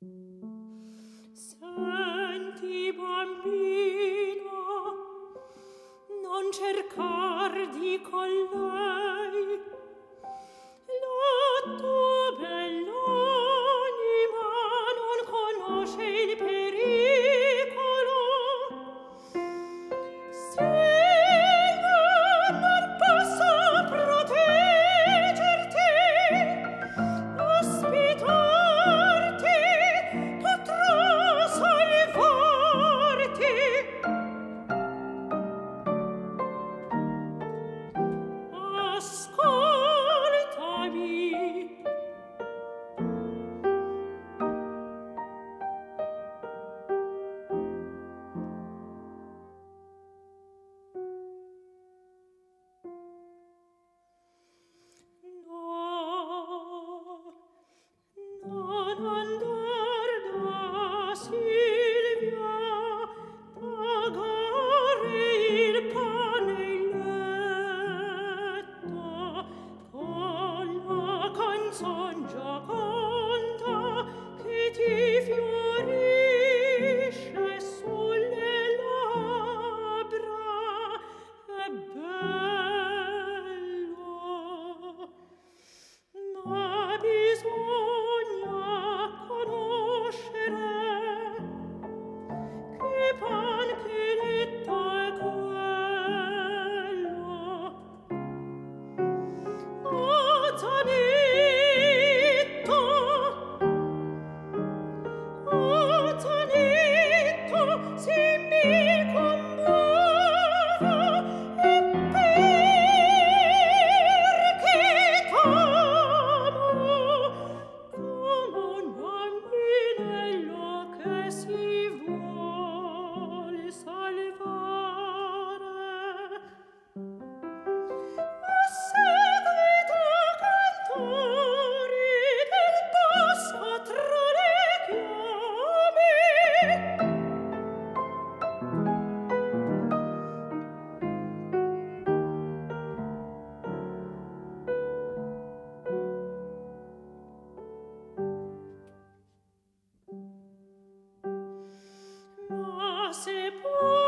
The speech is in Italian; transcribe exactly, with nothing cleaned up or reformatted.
Senti, bambino, non cercar di con lei la tua bell'anima non conosce il pericolo. Se non possa proteggerti, ospitarti, potrà salvarti. Ascoltami. No, non andar da Silvia, pagare il pane in letto con la canzon Gioconda che ti fiorisce sulle labbra. È bello, ma bisogna conoscere che pan che letto è quello. Oh, Zanetto, oh, Zanetto, se mi commuovo è perché t'amo come un bambinello che si vuol salvare. A seguito, cantori del bosco tra le chiome, ma se poi